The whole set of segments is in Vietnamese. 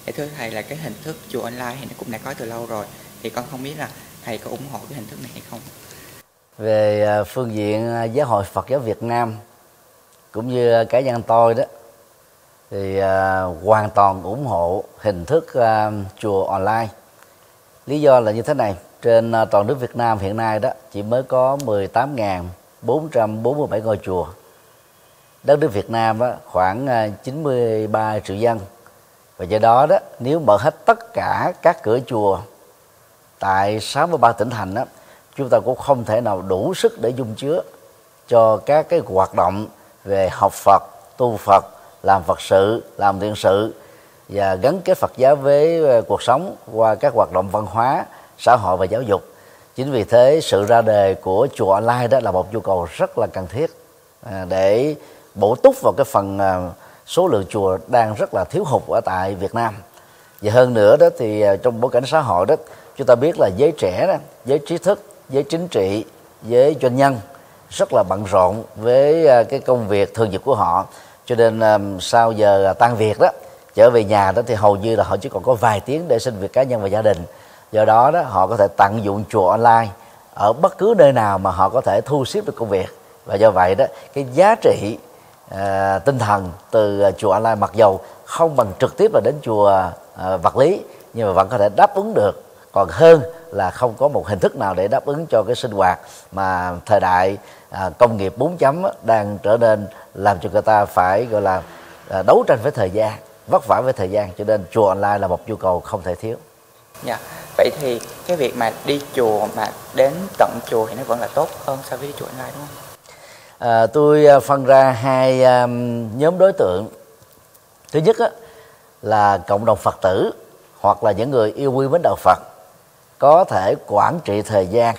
Thì thưa thầy là cái hình thức chùa online thì nó cũng đã có từ lâu rồi, thì con không biết là thầy có ủng hộ cái hình thức này hay không? Về phương diện Giáo hội Phật giáo Việt Nam cũng như cá nhân tôi đó thì hoàn toàn ủng hộ hình thức chùa online. Lý do là như thế này: trên toàn nước Việt Nam hiện nay đó chỉ mới có 18.447 ngôi chùa. Đất nước Việt Nam đó khoảng 93 triệu dân, và do đó đó nếu mở hết tất cả các cửa chùa tại 63 tỉnh thành đó, chúng ta cũng không thể nào đủ sức để dung chứa cho các cái hoạt động về học Phật, tu Phật, làm Phật sự, làm thiện sự và gắn kết Phật giáo với cuộc sống qua các hoạt động văn hóa, xã hội và giáo dục. Chính vì thế sự ra đời của chùa online đó là một nhu cầu rất là cần thiết để bổ túc vào cái phần số lượng chùa đang rất là thiếu hụt ở tại Việt Nam. Và hơn nữa đó thì trong bối cảnh xã hội đó, chúng ta biết là giới trẻ đó, giới trí thức, giới chính trị, giới doanh nhân rất là bận rộn với cái công việc thường nhật của họ, cho nên sau giờ tan việc đó trở về nhà đó thì hầu như là họ chỉ còn có vài tiếng để sinh việc cá nhân và gia đình. Do đó đó họ có thể tận dụng chùa online ở bất cứ nơi nào mà họ có thể thu xếp được công việc, và do vậy đó cái giá trị tinh thần từ chùa online mặc dầu không bằng trực tiếp là đến chùa vật lý, nhưng mà vẫn có thể đáp ứng được, còn hơn là không có một hình thức nào để đáp ứng cho cái sinh hoạt mà thời đại công nghiệp 4 đang trở nên làm cho người ta phải gọi là đấu tranh với thời gian, vất vả với thời gian, cho nên chùa online là một nhu cầu không thể thiếu. Dạ. Vậy thì cái việc mà đi chùa mà đến tận chùa thì nó vẫn là tốt hơn so với đi chùa online đúng không? Tôi phân ra hai nhóm đối tượng. Thứ nhất là cộng đồng Phật tử hoặc là những người yêu quý mến đạo Phật, có thể quản trị thời gian,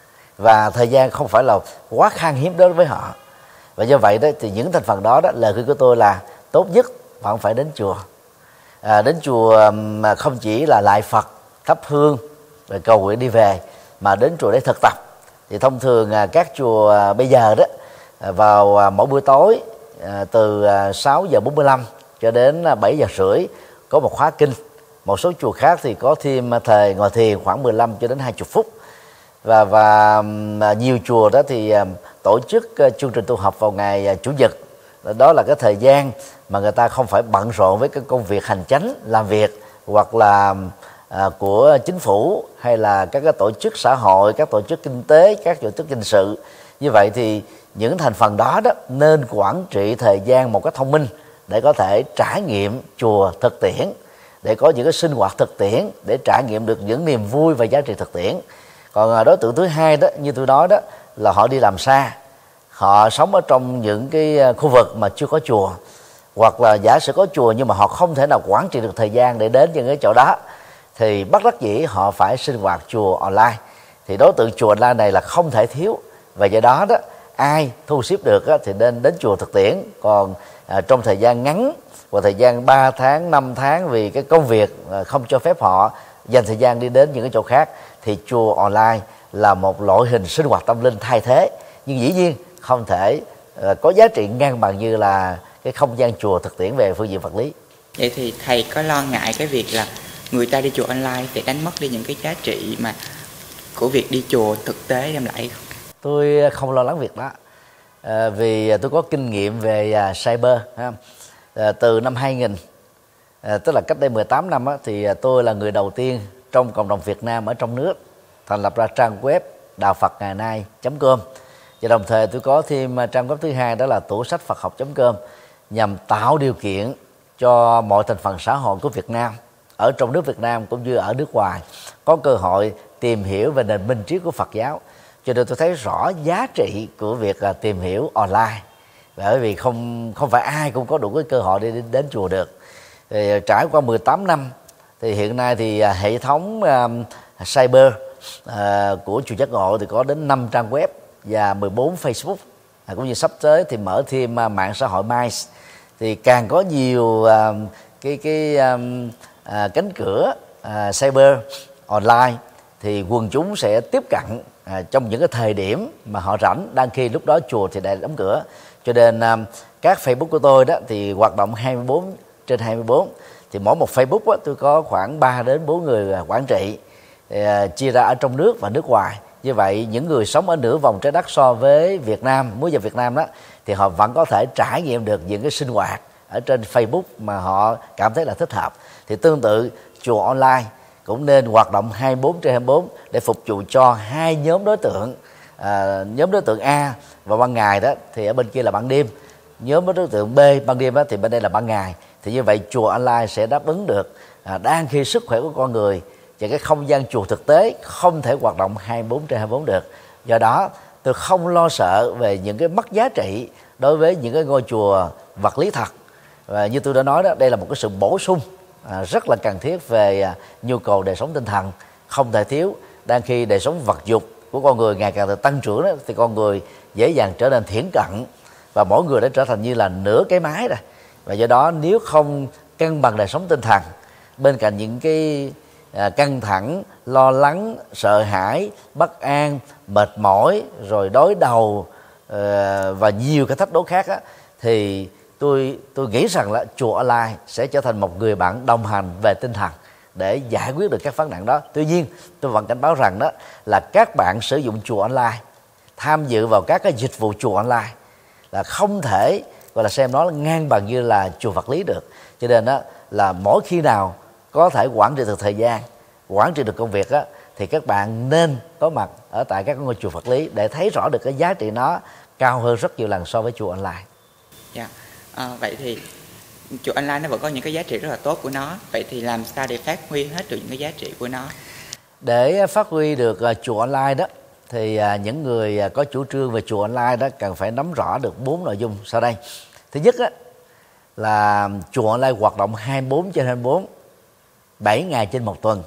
và thời gian không phải là quá khan hiếm đối với họ. Và do vậy đó thì những thành phần đó lời khuyên của tôi là tốt nhất bạn phải đến chùa. Đến chùa mà không chỉ là lại Phật, thắp hương rồi cầu nguyện đi về, mà đến chùa để thực tập. Thì thông thường các chùa bây giờ đó vào mỗi buổi tối từ 6:45 cho đến 7:30 có một khóa kinh. Một số chùa khác thì có thêm thời ngồi thiền khoảng 15 cho đến 20 phút. Và nhiều chùa đó thì tổ chức chương trình tu học vào ngày Chủ nhật. Đó là cái thời gian mà người ta không phải bận rộn với cái công việc hành chánh, làm việc hoặc là của chính phủ hay là các cái tổ chức xã hội, các tổ chức kinh tế, các tổ chức kinh sự. Như vậy thì những thành phần đó nên quản trị thời gian một cách thông minh để có thể trải nghiệm chùa thực tiễn, để có những cái sinh hoạt thực tiễn, để trải nghiệm được những niềm vui và giá trị thực tiễn. Còn đối tượng thứ hai đó, như tôi nói đó, là họ đi làm xa, họ sống ở trong những cái khu vực mà chưa có chùa, hoặc là giả sử có chùa nhưng mà họ không thể nào quản trị được thời gian để đến những cái chỗ đó, thì bất đắc dĩ họ phải sinh hoạt chùa online. Thì đối tượng chùa online này là không thể thiếu, và do đó đó ai thu xếp được thì nên đến chùa thực tiễn. Còn trong thời gian ngắn và thời gian 3 tháng, 5 tháng vì cái công việc không cho phép họ dành thời gian đi đến những cái chỗ khác, thì chùa online là một loại hình sinh hoạt tâm linh thay thế, nhưng dĩ nhiên không thể có giá trị ngang bằng như là cái không gian chùa thực tiễn về phương diện vật lý. Vậy thì thầy có lo ngại cái việc là người ta đi chùa online thì đánh mất đi những cái giá trị mà của việc đi chùa thực tế đem lại không? Tôi không lo lắng việc đó, vì tôi có kinh nghiệm về cyber. Từ năm 2000, tức là cách đây 18 năm thì tôi là người đầu tiên trong cộng đồng Việt Nam ở trong nước thành lập ra trang web đạo Phật ngày nay.com, và đồng thời tôi có thêm trang web thứ hai, đó là tủ sách Phật học.com, nhằm tạo điều kiện cho mọi thành phần xã hội của Việt Nam ở trong nước Việt Nam cũng như ở nước ngoài có cơ hội tìm hiểu về nền minh triết của Phật giáo. Cho nên tôi thấy rõ giá trị của việc tìm hiểu online, bởi vì không phải ai cũng có đủ cái cơ hội để đến chùa được. Thì trải qua 18 năm thì hiện nay thì hệ thống cyber của chùa Giác Ngộ thì có đến 5 trang web và 14 Facebook, cũng như sắp tới thì mở thêm mạng xã hội MICE. Thì càng có nhiều cánh cửa cyber online thì quần chúng sẽ tiếp cận trong những cái thời điểm mà họ rảnh, đang khi lúc đó chùa thì đã đóng cửa. Cho nên các Facebook của tôi đó thì hoạt động 24/24. thì mỗi một Facebook á, tôi có khoảng 3 đến 4 người quản trị, chia ra ở trong nước và nước ngoài. Như vậy những người sống ở nửa vòng trái đất so với Việt Nam, múa giờ Việt Nam đó, thì họ vẫn có thể trải nghiệm được những cái sinh hoạt ở trên Facebook mà họ cảm thấy là thích hợp. Thì tương tự chùa online cũng nên hoạt động 24/24 để phục vụ cho hai nhóm đối tượng. Nhóm đối tượng A vào ban ngày đó thì ở bên kia là ban đêm, nhóm đối tượng B ban đêm đó thì bên đây là ban ngày. Thì như vậy chùa online sẽ đáp ứng được đang khi sức khỏe của con người và cái không gian chùa thực tế không thể hoạt động 24/24 được. Do đó tôi không lo sợ về những cái mất giá trị đối với những cái ngôi chùa vật lý thật. Và như tôi đã nói đó, đây là một cái sự bổ sung rất là cần thiết về nhu cầu đời sống tinh thần, không thể thiếu. Đang khi đời sống vật dục của con người ngày càng được tăng trưởng đó, thì con người dễ dàng trở nên thiển cận, và mỗi người đã trở thành như là nửa cái máy rồi. Và do đó nếu không cân bằng đời sống tinh thần, bên cạnh những cái căng thẳng, lo lắng, sợ hãi, bất an, mệt mỏi, rồi đối đầu và nhiều cái thách đố khác á, thì tôi nghĩ rằng là chùa online sẽ trở thành một người bạn đồng hành về tinh thần để giải quyết được các vấn nạn đó. Tuy nhiên tôi vẫn cảnh báo rằng đó là các bạn sử dụng chùa online, tham dự vào các cái dịch vụ chùa online là không thể gọi là xem nó ngang bằng như là chùa vật lý được. Cho nên đó là mỗi khi nào có thể quản trị được thời gian, quản trị được công việc á, thì các bạn nên có mặt ở tại các ngôi chùa vật lý để thấy rõ được cái giá trị nó cao hơn rất nhiều lần so với chùa online. Dạ. Vậy thì chùa online nó vẫn có những cái giá trị rất là tốt của nó. Vậy thì làm sao để phát huy hết được những cái giá trị của nó? Để phát huy được chùa online đó thì những người có chủ trương về chùa online đó cần phải nắm rõ được 4 nội dung sau đây. Thứ nhất á, là chùa online hoạt động 24/24, 7 ngày trên một tuần,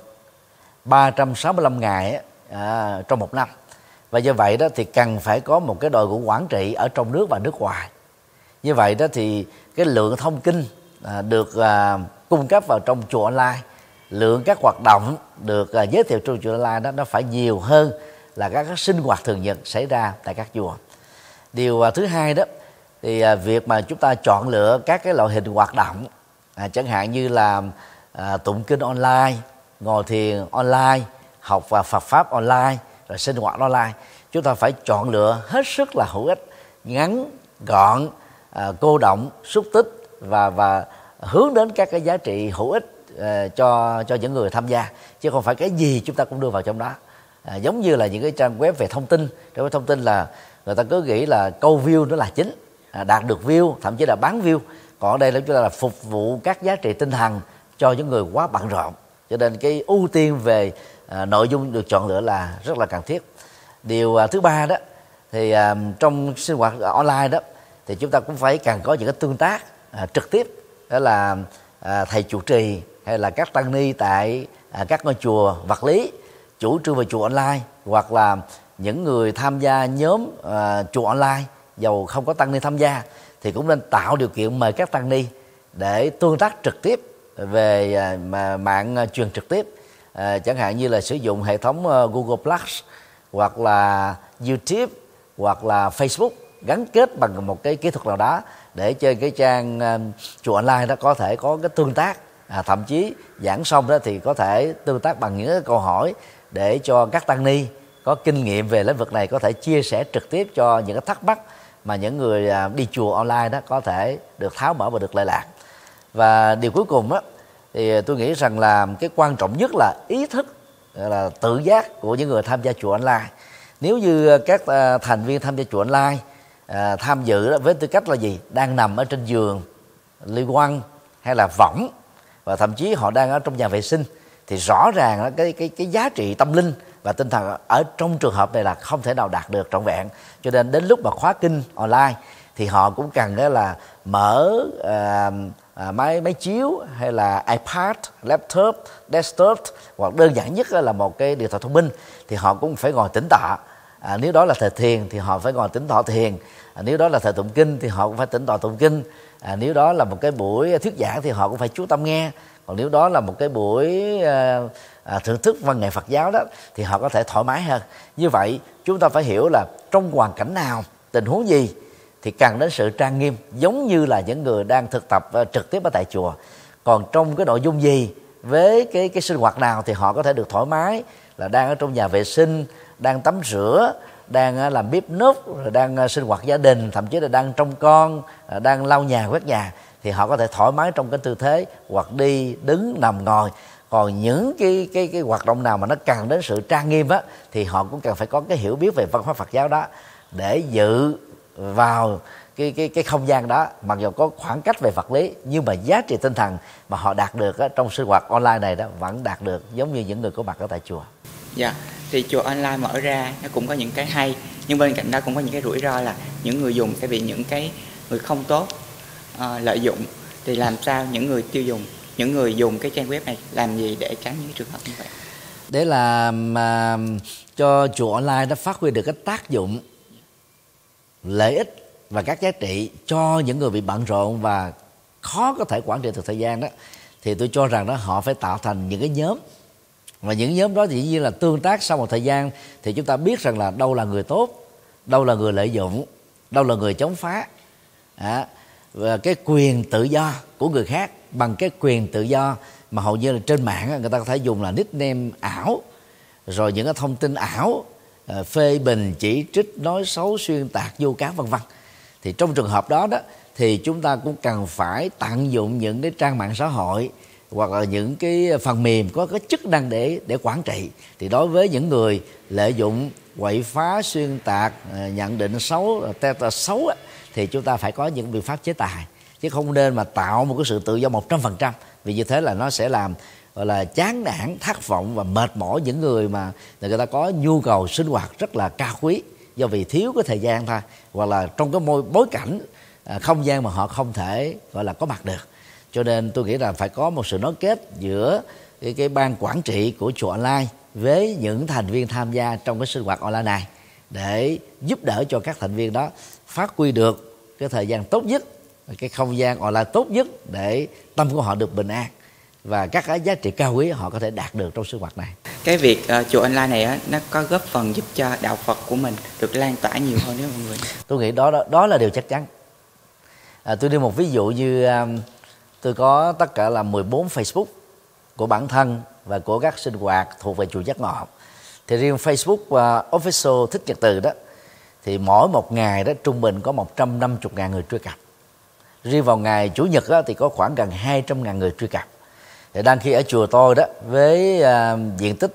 365 ngày trong một năm. Và do vậy đó thì cần phải có một cái đội ngũ quản trị ở trong nước và nước ngoài. Như vậy đó thì cái lượng thông tin được cung cấp vào trong chùa online, lượng các hoạt động được giới thiệu trong chùa online đó nó phải nhiều hơn là các sinh hoạt thường nhật xảy ra tại các chùa. Điều thứ hai đó thì việc mà chúng ta chọn lựa các cái loại hình hoạt động, chẳng hạn như là tụng kinh online, ngồi thiền online, học và Phật pháp online, rồi sinh hoạt online, chúng ta phải chọn lựa hết sức là hữu ích, ngắn gọn, cô động, xúc tích và hướng đến các cái giá trị hữu ích cho những người tham gia, chứ không phải cái gì chúng ta cũng đưa vào trong đó. Giống như là những cái trang web về thông tin, trong cái thông tin là người ta cứ nghĩ là câu view nó là chính, đạt được view, thậm chí là bán view. Còn ở đây là chúng ta là phục vụ các giá trị tinh thần cho những người quá bận rộn. Cho nên cái ưu tiên về nội dung được chọn lựa là rất là cần thiết. Điều thứ ba đó thì trong sinh hoạt online đó thì chúng ta cũng phải cần có những cái tương tác trực tiếp. Đó là thầy trụ trì hay là các tăng ni tại các ngôi chùa vật lý chủ trương về chùa online, hoặc là những người tham gia nhóm chùa online dầu không có tăng ni tham gia thì cũng nên tạo điều kiện mời các tăng ni để tương tác trực tiếp về mạng truyền trực tiếp, chẳng hạn như là sử dụng hệ thống Google Plus hoặc là YouTube hoặc là Facebook gắn kết bằng một cái kỹ thuật nào đó để trên cái trang chùa online đó có thể có cái tương tác, thậm chí giảng xong đó thì có thể tương tác bằng những cái câu hỏi để cho các tăng ni có kinh nghiệm về lĩnh vực này có thể chia sẻ trực tiếp cho những cái thắc mắc mà những người đi chùa online đó có thể được tháo mở và được lệ lạc. Và điều cuối cùng á thì tôi nghĩ rằng là cái quan trọng nhất là ý thức là tự giác của những người tham gia chùa online. Nếu như các thành viên tham gia chùa online tham dự đó với tư cách là gì? Đang nằm ở trên giường, ly quăng hay là võng, và thậm chí họ đang ở trong nhà vệ sinh, thì rõ ràng cái giá trị tâm linh và tinh thần ở trong trường hợp này là không thể nào đạt được trọn vẹn. Cho nên đến lúc mà khóa kinh online thì họ cũng cần là mở máy chiếu hay là iPad, laptop, desktop, hoặc đơn giản nhất là một cái điện thoại thông minh, thì họ cũng phải ngồi tĩnh tọa. Nếu đó là thời thiền thì họ phải ngồi tĩnh tọa thiền, nếu đó là thời tụng kinh thì họ cũng phải tĩnh tọa tụng kinh, nếu đó là một cái buổi thuyết giảng thì họ cũng phải chú tâm nghe, còn nếu đó là một cái buổi thưởng thức văn nghệ Phật giáo đó thì họ có thể thoải mái hơn. Như vậy chúng ta phải hiểu là trong hoàn cảnh nào, tình huống gì thì cần đến sự trang nghiêm, giống như là những người đang thực tập trực tiếp ở tại chùa. còn trong cái nội dung gì, với cái sinh hoạt nào thì họ có thể được thoải mái, là đang ở trong nhà vệ sinh, đang tắm rửa, đang làm bếp núc, rồi đang sinh hoạt gia đình, thậm chí là đang trông con, đang lau nhà quét nhà, thì họ có thể thoải mái trong cái tư thế hoặc đi, đứng, nằm, ngồi. Còn những cái hoạt động nào mà nó cần đến sự trang nghiêm á, thì họ cũng cần phải có cái hiểu biết về văn hóa Phật giáo đó để dự vào cái không gian đó. Mặc dù có khoảng cách về vật lý, nhưng mà giá trị tinh thần mà họ đạt được á, trong sinh hoạt online này đó vẫn đạt được giống như những người có mặt ở tại chùa. Dạ, thì chùa online mở ra nó cũng có những cái hay, nhưng bên cạnh đó cũng có những cái rủi ro là những người dùng sẽ bị những cái người không tốt lợi dụng. Thì làm sao những người tiêu dùng, những người dùng cái trang web này làm gì để tránh những trường hợp như vậy? Để làm cho chùa online nó phát huy được cái tác dụng, lợi ích và các giá trị cho những người bị bận rộn và khó có thể quản trị được thời gian đó, thì tôi cho rằng đó họ phải tạo thành những cái nhóm. Và những nhóm đó thì dĩ nhiên là tương tác sau một thời gian thì chúng ta biết rằng là đâu là người tốt, đâu là người lợi dụng, đâu là người chống phá. Và cái quyền tự do của người khác bằng cái quyền tự do mà hầu như là trên mạng người ta có thể dùng là nickname ảo, rồi những cái thông tin ảo, phê bình, chỉ trích, nói xấu, xuyên tạc, vu cáo vân vân. Thì trong trường hợp đó thì chúng ta cũng cần phải tận dụng những cái trang mạng xã hội hoặc là những cái phần mềm có cái chức năng để quản trị. Thì đối với những người lợi dụng, quậy phá, xuyên tạc, nhận định xấu, xấu thì chúng ta phải có những biện pháp chế tài, chứ không nên mà tạo một cái sự tự do 100%, vì như thế là nó sẽ làm gọi là chán nản, thất vọng và mệt mỏi những người mà người ta có nhu cầu sinh hoạt rất là cao quý, do vì thiếu cái thời gian thôi, hoặc là trong cái bối cảnh không gian mà họ không thể gọi là có mặt được. Cho nên tôi nghĩ là phải có một sự nối kết giữa cái ban quản trị của chùa online với những thành viên tham gia trong cái sinh hoạt online này, để giúp đỡ cho các thành viên đó phát huy được cái thời gian tốt nhất, cái không gian online tốt nhất, để tâm của họ được bình an và các cái giá trị cao quý họ có thể đạt được trong sinh hoạt này. Cái việc chùa online này á, nó có góp phần giúp cho đạo Phật của mình được lan tỏa nhiều hơn đấy mọi người? Tôi nghĩ đó là điều chắc chắn. Tôi đưa một ví dụ như tôi có tất cả là 14 Facebook của bản thân và của các sinh hoạt thuộc về chùa Giác Ngộ. Thì riêng Facebook Official Thích Nhật Từ đó thì mỗi một ngày đó trung bình có 150.000 người truy cập. Riêng vào ngày Chủ nhật đó, thì có khoảng gần 200.000 người truy cập. Thì đang khi ở chùa tôi đó với diện tích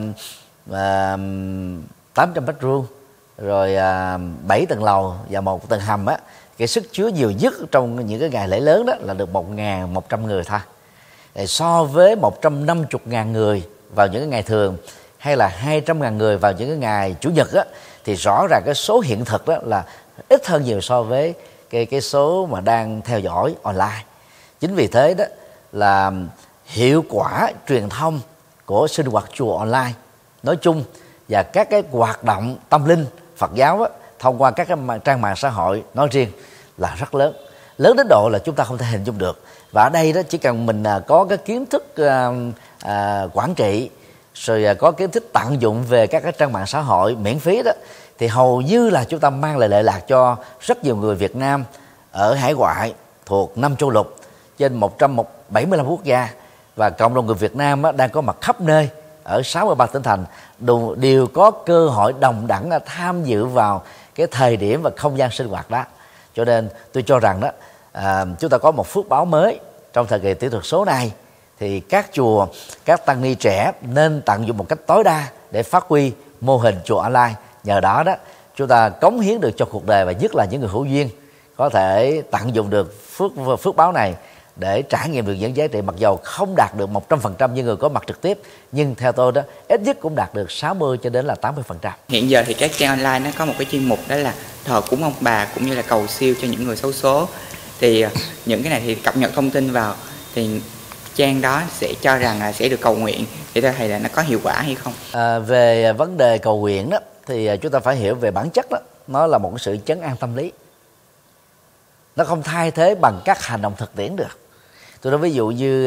800 mét vuông, rồi 7 tầng lầu và 1 tầng hầm á, cái sức chứa nhiều nhất trong những cái ngày lễ lớn đó là được 1.100 người thôi. So với 150.000 người vào những cái ngày thường, hay là 200.000 người vào những cái ngày Chủ nhật á, thì rõ ràng cái số hiện thực đó là ít hơn nhiều so với cái số mà đang theo dõi online. Chính vì thế đó là hiệu quả truyền thông của sinh hoạt chùa online nói chung và các cái hoạt động tâm linh Phật giáo đó, thông qua các cái trang mạng xã hội nói riêng là rất lớn đến độ là chúng ta không thể hình dung được. Và ở đây đó chỉ cần mình có cái kiến thức quản trị, rồi có kiến thức tận dụng về các cái trang mạng xã hội miễn phí đó, thì hầu như là chúng ta mang lại lợi lạc cho rất nhiều người Việt Nam ở hải ngoại thuộc 5 châu lục trên 175 quốc gia, và cộng đồng người Việt Nam đang có mặt khắp nơi ở 63 tỉnh thành đều có cơ hội đồng đẳng tham dự vào cái thời điểm và không gian sinh hoạt đó. Cho nên tôi cho rằng đó chúng ta có một phước báo mới trong thời kỳ kỹ thuật số này, thì các chùa, các tăng ni trẻ nên tận dụng một cách tối đa để phát huy mô hình chùa online. Nhờ đó đó chúng ta cống hiến được cho cuộc đời, và nhất là những người hữu duyên có thể tận dụng được phước báo này để trải nghiệm được những giá trị mặc dầu không đạt được 100% như người có mặt trực tiếp, nhưng theo tôi đó ít nhất cũng đạt được 60 cho đến là 80%. Hiện giờ thì các trang online nó có một cái chuyên mục đó là thờ cúng ông bà cũng như là cầu siêu cho những người xấu số. Thì những cái này thì cập nhật thông tin vào thì trang đó sẽ cho rằng là sẽ được cầu nguyện, thì theo thầy là nó có hiệu quả hay không? Về vấn đề cầu nguyện đó thì chúng ta phải hiểu về bản chất đó, nó là một sự trấn an tâm lý, nó không thay thế bằng các hành động thực tiễn được. Tôi nói ví dụ như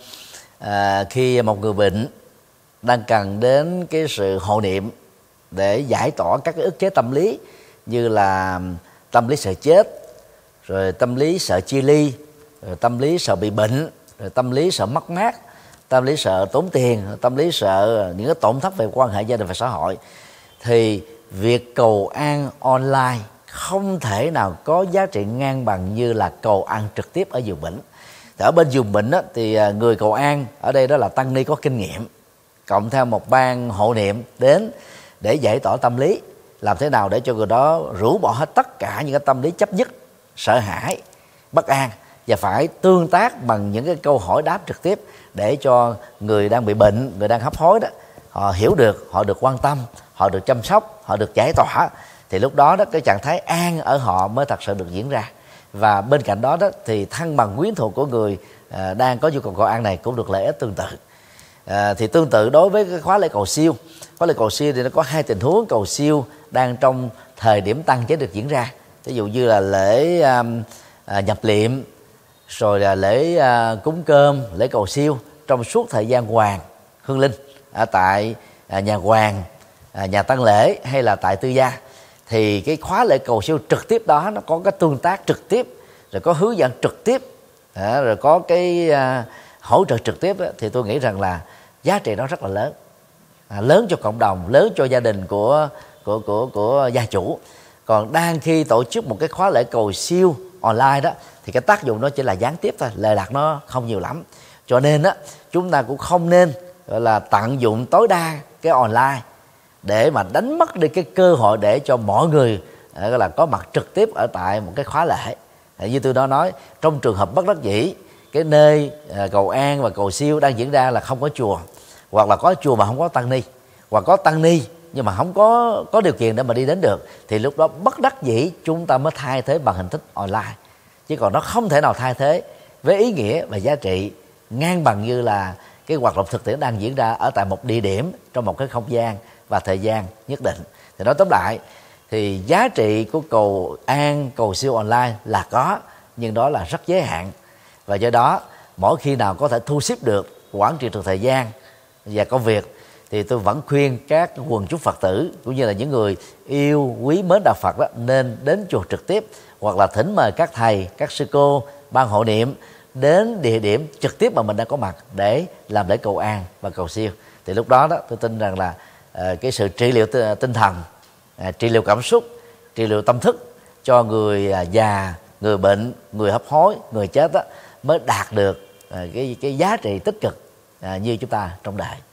khi một người bệnh đang cần đến cái sự hộ niệm để giải tỏa các cái ức chế tâm lý, như là tâm lý sợ chết, rồi tâm lý sợ chia ly, rồi tâm lý sợ bị bệnh, rồi tâm lý sợ mất mát, tâm lý sợ tốn tiền, tâm lý sợ những cái tổn thất về quan hệ gia đình và xã hội, thì việc cầu an online không thể nào có giá trị ngang bằng như là cầu an trực tiếp ở giường bệnh. Ở bên giường bệnh á, thì người cầu an ở đây đó là tăng ni có kinh nghiệm, cộng theo một ban hộ niệm đến để giải tỏa tâm lý, làm thế nào để cho người đó rũ bỏ hết tất cả những cái tâm lý chấp nhất, sợ hãi, bất an, và phải tương tác bằng những cái câu hỏi đáp trực tiếp để cho người đang bị bệnh, người đang hấp hối đó, họ hiểu được, họ được quan tâm, họ được chăm sóc, họ được giải tỏa. Thì lúc đó đó cái trạng thái an ở họ mới thật sự được diễn ra. Và bên cạnh đó đó thì thăng bằng quyến thuộc của người đang có nhu cầu cầu an này cũng được lợi ích tương tự. Thì tương tự đối với cái khóa lễ cầu siêu, khóa lễ cầu siêu thì nó có hai tình huống cầu siêu đang trong thời điểm tăng chế được diễn ra. Ví dụ như là lễ nhập liệm, rồi là lễ cúng cơm, lễ cầu siêu trong suốt thời gian hoàng hương linh ở tại nhà hoàng, nhà tang lễ hay là tại tư gia. Thì cái khóa lễ cầu siêu trực tiếp đó nó có cái tương tác trực tiếp, rồi có hướng dẫn trực tiếp, rồi có cái hỗ trợ trực tiếp đó, thì tôi nghĩ rằng là giá trị đó rất là lớn, lớn cho cộng đồng, lớn cho gia đình của gia chủ. Còn đang khi tổ chức một cái khóa lễ cầu siêu online đó thì cái tác dụng nó chỉ là gián tiếp thôi, lời lạc nó không nhiều lắm. Cho nên á chúng ta cũng không nên gọi là tận dụng tối đa cái online để mà đánh mất đi cái cơ hội để cho mọi người gọi là có mặt trực tiếp ở tại một cái khóa lễ. Như tôi đã nói, trong trường hợp bất đắc dĩ, cái nơi cầu an và cầu siêu đang diễn ra là không có chùa, hoặc là có chùa mà không có tăng ni, hoặc có tăng ni nhưng mà không có điều kiện để mà đi đến được, thì lúc đó bất đắc dĩ chúng ta mới thay thế bằng hình thức online. Chứ còn nó không thể nào thay thế với ý nghĩa và giá trị ngang bằng như là cái hoạt động thực tiễn đang diễn ra ở tại một địa điểm, trong một cái không gian và thời gian nhất định. Thì nói tóm lại thì giá trị của cầu an, cầu siêu online là có, nhưng đó là rất giới hạn. Và do đó mỗi khi nào có thể thu xếp được, quản trị được thời gian và công việc, thì tôi vẫn khuyên các quần chúng Phật tử cũng như là những người yêu quý mến đạo Phật đó nên đến chùa trực tiếp, hoặc là thỉnh mời các thầy, các sư cô, ban hộ niệm đến địa điểm trực tiếp mà mình đang có mặt để làm lễ cầu an và cầu siêu. Thì lúc đó đó tôi tin rằng là cái sự trị liệu tinh thần, trị liệu cảm xúc, trị liệu tâm thức cho người già, người bệnh, người hấp hối, người chết đó, mới đạt được cái giá trị tích cực như chúng ta trong đời.